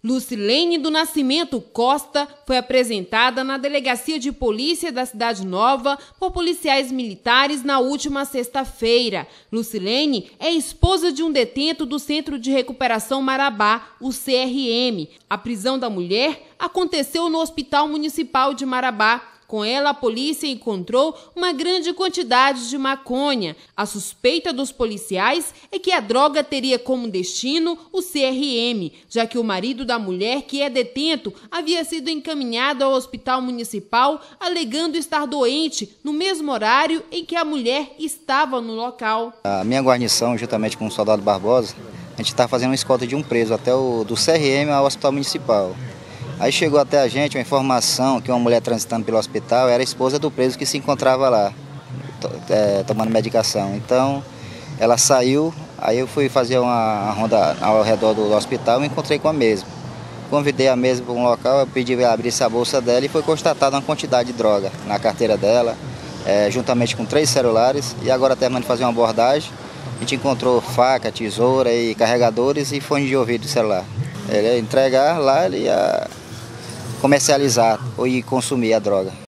Lucilene do Nascimento Costa foi apresentada na Delegacia de Polícia da Cidade Nova por policiais militares na última sexta-feira. Lucilene é esposa de um detento do Centro de Recuperação Marabá, o CRM. A prisão da mulher aconteceu no Hospital Municipal de Marabá. Com ela, a polícia encontrou uma grande quantidade de maconha. A suspeita dos policiais é que a droga teria como destino o CRM, já que o marido da mulher, que é detento, havia sido encaminhado ao hospital municipal alegando estar doente no mesmo horário em que a mulher estava no local. A minha guarnição, juntamente com o soldado Barbosa, a gente está fazendo uma escolta de um preso até do CRM ao hospital municipal. Aí chegou até a gente uma informação que uma mulher transitando pelo hospital era a esposa do preso que se encontrava lá, tomando medicação. Então, ela saiu, aí eu fui fazer uma ronda ao redor do hospital e encontrei com a mesma. Convidei a mesma para um local, eu pedi para abrir a bolsa dela e foi constatada uma quantidade de droga na carteira dela, juntamente com 3 celulares. E agora, terminando de fazer uma abordagem, a gente encontrou faca, tesoura e carregadores e fone de ouvido do celular. Ele ia entregar lá, ele ia comercializar ou ir consumir a droga.